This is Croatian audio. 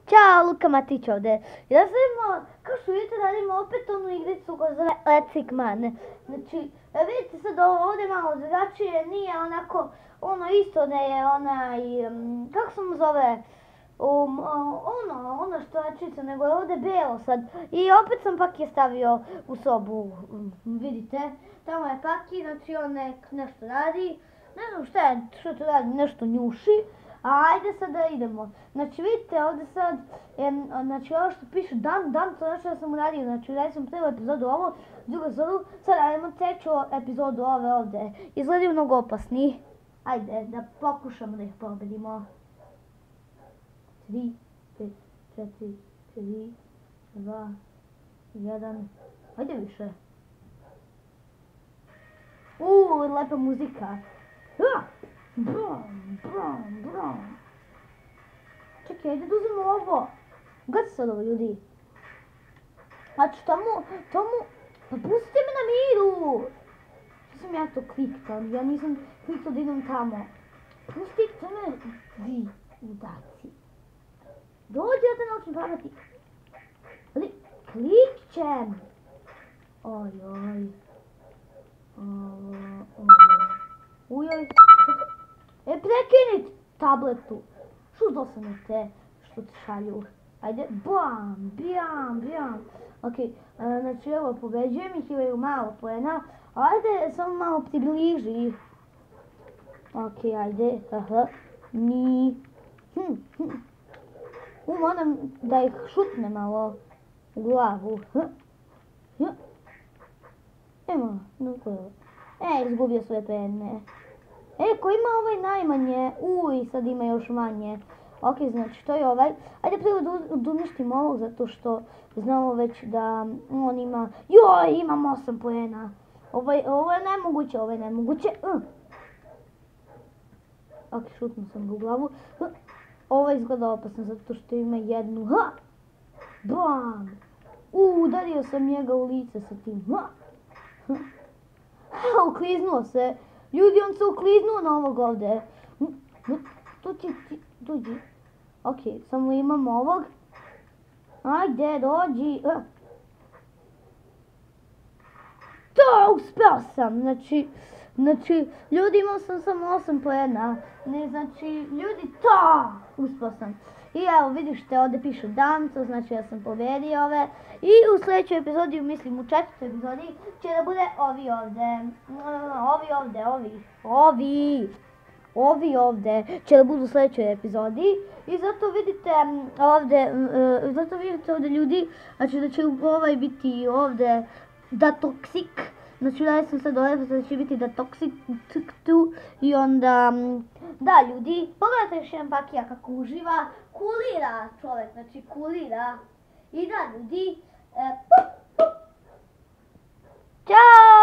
Ćao, Luka Matić ovdje. Ja sam, kao što vidite, radimo opet onu igricu koja zove Lecik Man. Znači, vidite sad ovdje malo drugačije, nije onako, ono isto da je onaj, kako se mu zove, ono što je čisto, nego je ovdje bijelo sad. I opet sam pak je stavio u sobu, vidite, tamo je Paki, znači on nešto radi, ne znam što to radi, nešto njuši. Ajde sad da idemo. Znači vidite ovdje sad, znači ovo što piše dan, to znači da sam uradio. Znači uradio sam prvu epizodu ovo, drugu epizodu, sad radimo treću epizodu ove ovdje. Izgledaju mnogo opasni. Ajde da pokušamo da ih pobedimo. 3, 5, 4, 3, 2, 1, ajde više. Lepa muzika. Brum. Čekaj, ajde da uzmemo ovo. Gledajte sad ovo, ljudi. Znači, pa pustite me na miru. Što sam ja to klikao? Ja nisam klikao da idem tamo. Pustite me, vi, udaci. Dođete na naučni pameti. Ali, klikćem. Ojoj. Ujoj. Prekinite tabletu. Što dosanete što ti šalju. Ajde, bam, bijam. Okej, znači evo pobeđujem ih, imaju malo poena. Ajde, samo malo približi. Okej, ajde, ni. Moram da ih šutne malo u glavu. Evo, izgubio sve pene. Ko ima ovaj najmanje? Sad ima još manje. Ok, znači to je ovaj. Ajde prvo da uništimo ovog zato što znamo već da on ima... Joj, imam 8 poena. Ovo je nemoguće, Ok, šutno sam ga u glavu. Ovo izgleda opasno zato što ima jednu. Bam! Udario sam njega u lice sa tim. Ukliznuo se. Ljudi, on se ukliznuo na ovog ovdje. Dođi. Ok, samo imam ovog. Ajde, dođi. To, uspeo sam. Znači, ljudi, imao sam samo 8 poena. Znači, ljudi, to, uspeo sam. I evo, vidište, ovdje piše dan, to znači da sam pobedio ove. I u sljedećoj epizodi, mislim u 4. epizodi, će da bude ovi ovdje će da budu u sljedećoj epizodi. I zato vidite ovdje ljudi, znači da će ovaj biti ovdje da toksik. Znači da sam sad ovdje da će biti da toksik tu i onda, da ljudi, pogledajte još jedan Pakija kako uživa, kulira čovjek, znači kulira. I da ljudi, Ćao!